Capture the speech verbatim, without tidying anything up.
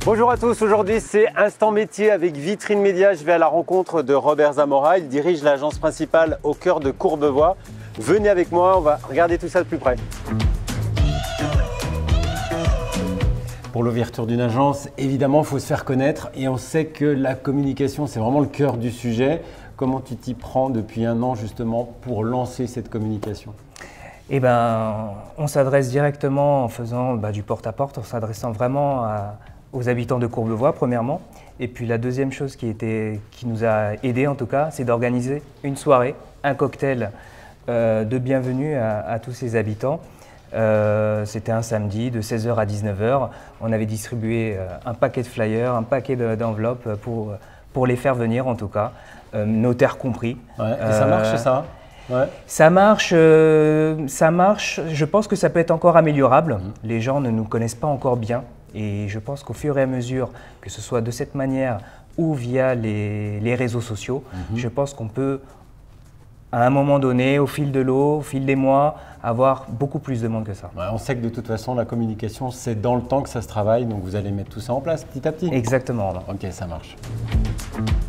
Bonjour à tous, aujourd'hui c'est Instant Métier avec Vitrine Média. Je vais à la rencontre de Robert Zamora, il dirige l'agence principale au cœur de Courbevoie. Venez avec moi, on va regarder tout ça de plus près. Pour l'ouverture d'une agence, évidemment, il faut se faire connaître et on sait que la communication, c'est vraiment le cœur du sujet. Comment tu t'y prends depuis un an justement pour lancer cette communication ? Eh ben, on s'adresse directement en faisant bah, du porte-à-porte, en s'adressant vraiment à, aux habitants de Courbevoie, premièrement. Et puis la deuxième chose qui, était, qui nous a aidés en tout cas, c'est d'organiser une soirée, un cocktail euh, de bienvenue à, à tous ces habitants. Euh, C'était un samedi de seize heures à dix-neuf heures. On avait distribué euh, un paquet de flyers, un paquet d'enveloppes pour, pour les faire venir en tout cas, euh, notaires compris. Ouais, et ça marche ça ? Ouais. Ça marche, euh, ça marche. Je pense que ça peut être encore améliorable. Mmh. Les gens ne nous connaissent pas encore bien et je pense qu'au fur et à mesure, que ce soit de cette manière ou via les, les réseaux sociaux, mmh. je pense qu'on peut, à un moment donné, au fil de l'eau, au fil des mois, avoir beaucoup plus de monde que ça. Ouais, on sait que de toute façon, la communication, c'est dans le temps que ça se travaille, donc vous allez mettre tout ça en place petit à petit. Exactement. Ok, ça marche.